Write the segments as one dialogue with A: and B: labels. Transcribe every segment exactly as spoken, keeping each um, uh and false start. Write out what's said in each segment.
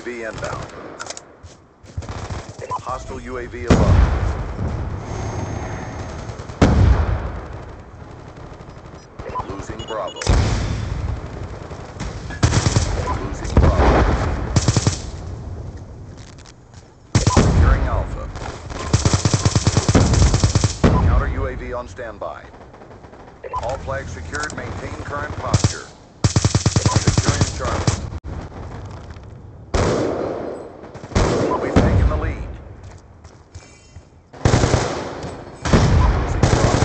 A: V inbound. Hostile U A V above. Losing Bravo. Losing Bravo. Securing Alpha. Counter U A V on standby. All flags secured. Maintain current posture. Securing Charlie. We've taken the lead. Losing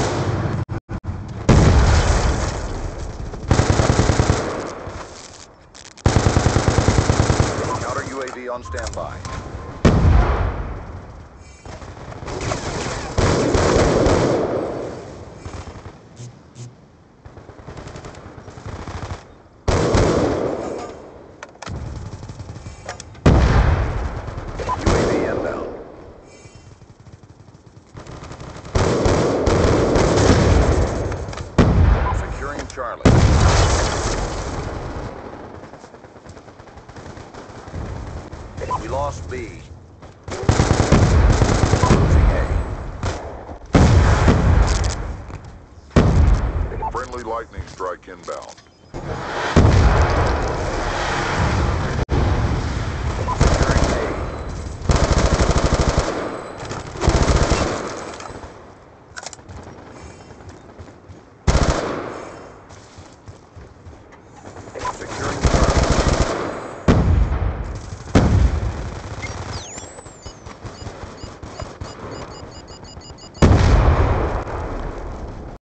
A: Bravo. Counter U A V on standby. Charlie. We lost B. Losing A.
B: Friendly lightning strike inbound.